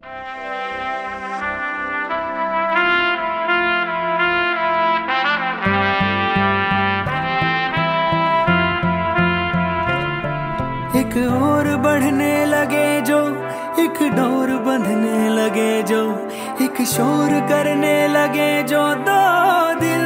एक और बढ़ने लगे जो, एक डोर बंधने लगे जो, एक शोर करने लगे जो दो दिल,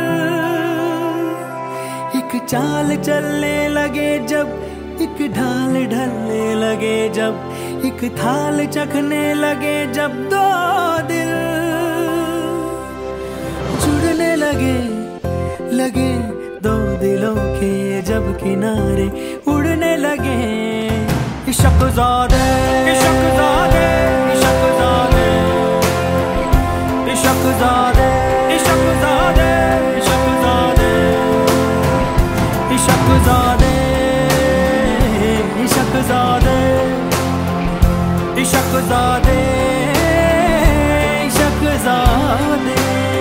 एक चाल चलने लगे जब, एक ढाल ढलने लगे जब, एक थाल चखने लगे जब दो दिल जुड़ने लगे, लगे दो दिलों के जब किनारे उड़ने लगे। इश्क़-ज़ादे, इश्क़-ज़ादे, इश्क़-ज़ादे, इश्क़-ज़ादे, इश्क़-ज़ादे, इश्क़-ज़ादे, इश्क़-ज़ादे, इश्क़-ज़ादे, इश्क़-ज़ादे, इश्क़-ज़ादे।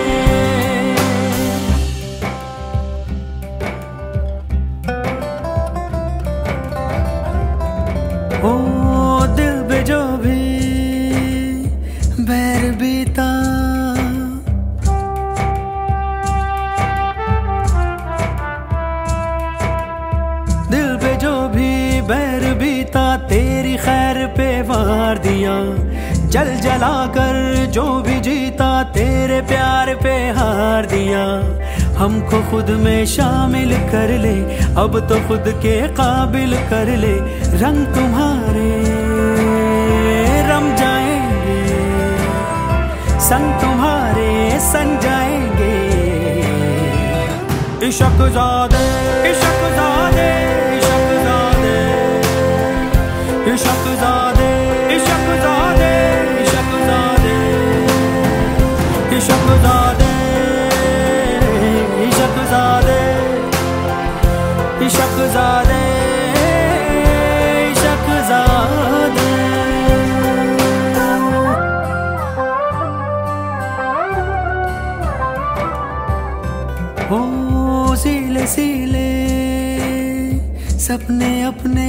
ओ दिल पे जो भी बैर बीता, दिल पे जो भी बैर बीता, तेरी खैर पे वार दिया, जल जला कर जो भी जीता, तेरे प्यार पे हार दिया। हमको खुद में शामिल कर ले, अब तो खुद के काबिल कर ले, रंग तुम्हारे रम जाएंगे, संग तुम्हारे सन जाएंगे। इश्क़-ज़ादे, इश्क़-ज़ादे, इश्क़-ज़ादे, इश्क़-ज़ादे, इश्क़-ज़ादे, इश्क़-ज़ादे, इश्क़-ज़ादे, इश्क़-ज़ादे, इश्क़-ज़ादे, इश्क़-ज़ादे। ओ सीले सीले सपने अपने,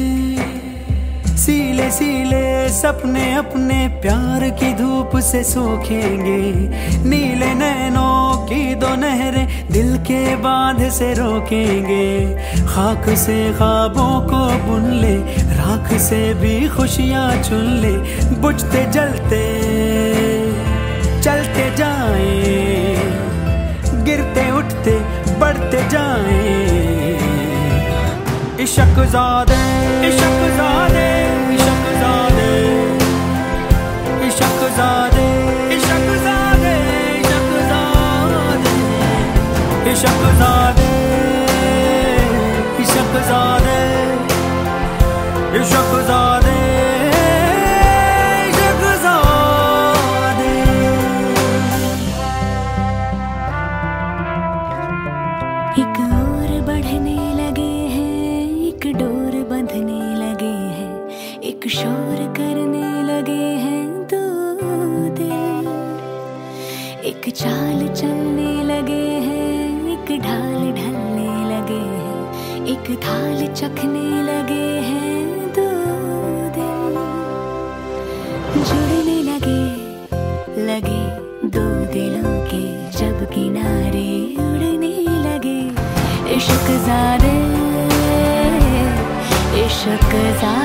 सीले सीले सपने अपने, प्यार की धूप से सूखेंगे। नीले नैनों की दो नहरें दिल के बांध से रोकेंगे। खाक से ख्वाबों को बुन ले, राख से भी खुशियाँ चुन ले, बुझते जलते चलते जाएं, गिरते उठते बढ़ते जाएं। इश्क़-ज़ादे, इश्क़-ज़ादे, इश्क़-ज़ादे, इश्क़-ज़ादे, इश्क़-ज़ादे, इश्क़-ज़ादे, इश्क़-ज़ादे, इश्क़-ज़ादे, इश्क़-ज़ादे। एक और बढ़ने लगे हैं, एक डोर बंधने लगे हैं, एक शोर करने लगे हैं दो दिल, एक चाल चलने लगे हैं, एक ढाल ढलने लगे हैं, एक थाल चखने लगे हैं दो दिल जुड़ने लगे, लगे दो दिलों के जब किनारे उड़ने लगे। इश्क़-ज़ादे, इश्क़-ज़ादे।